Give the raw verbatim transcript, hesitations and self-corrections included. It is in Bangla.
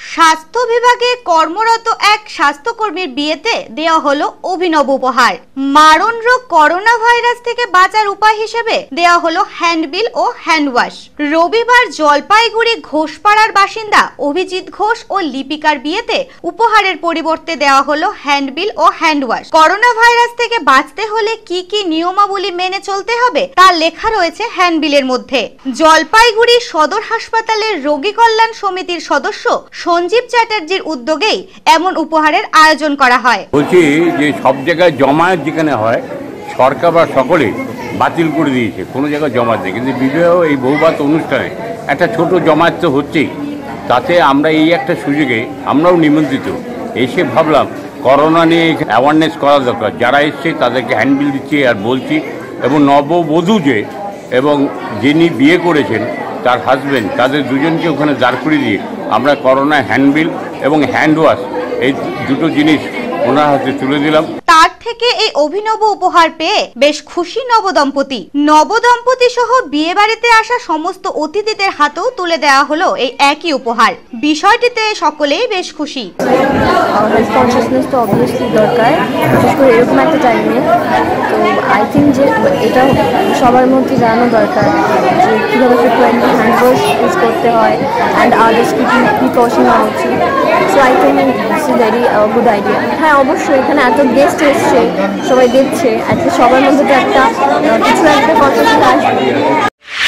স্বাস্থ্য বিভাগে কর্মরত এক স্বাস্থ্যকর্মীর বিয়েতে দেওয়া হলো অভিনব উপহার। মারণ রোগ করোনা ভাইরাস থেকে বাঁচার উপায় হিসেবে দেওয়া হলো হ্যান্ডবিল ও হ্যান্ডওয়াশ। রবিবার জলপাইগুড়ি ঘোষপাড়ার বাসিন্দা অভিজিৎ ঘোষ ও লিপিকার বিয়েতে উপহারের পরিবর্তে দেওয়া হলো হ্যান্ডবিল ও হ্যান্ডওয়াশ। করোনা ভাইরাস থেকে বাঁচতে হলে কি কি নিয়মাবলী মেনে চলতে হবে তা লেখা রয়েছে হ্যান্ডবিলের মধ্যে। জলপাইগুড়ি সদর হাসপাতালের রোগী কল্যাণ সমিতির সদস্য সঞ্জীব চ্যাটার্জির উদ্যোগেই এমন উপহারের আয়োজন করা হয়। বলছি যে সব জায়গায় জমায়েত যেখানে হয় সরকার বা সকলে বাতিল করে দিয়েছে, কোনো জায়গায় জমায়েত নেই, কিন্তু বিবাহ এই বহুবাত অনুষ্ঠানে একটা ছোট জমায়েত তো হচ্ছেই। তাতে আমরা এই একটা সুযোগে আমরাও নিমন্ত্রিত এসে ভাবলাম করোনা নিয়ে অ্যাওয়ারনেস করা দরকার। যারা এসছে তাদেরকে হ্যান্ডবিল দিচ্ছি আর বলছি, এবং নববধূ যে এবং যিনি বিয়ে করেছেন তার হাজব্যান্ড, তাদের দুজনকে ওখানে দাঁড় করিয়ে দিয়ে আমরা করোনা হ্যান্ডবিল এবং হ্যান্ড ওয়াশ এই দুটো জিনিস ওনার হাতে তুলে দিলাম। তার থেকে এই অভিনব উপহার পেয়ে বেশ খুশি নবদম্পতি। নবদম্পতি সহ বিয়ে বাড়িতে আসা সমস্ত অতিথিদের হাতেও তুলে দেওয়া হলো এই একই উপহার। বিষয়টিতে সকলেই বেশ খুশি। হেলথ কনসিয়াসনেস তো অবভিয়াসলি দরকার, বিশেষ করে এরকম একটা টাইমে। তো আই থিঙ্ক যে এটা সবার মধ্যে জানানো দরকার যে কীভাবে ফ্রিকোয়েন্টলি হ্যান্ড ওয়াশ ইউজ করতে হয় অ্যান্ড আদার্স কী কী প্রিকশন হওয়া উচিত। So I think it's a very good idea. হ্যাঁ, অবশ্যই এখানে এত গেস্ট এসছে, সবাই দেখছে, অ্যাটলিস্ট সবার মধ্যে তো একটা কিছু একটা কথা আসবে।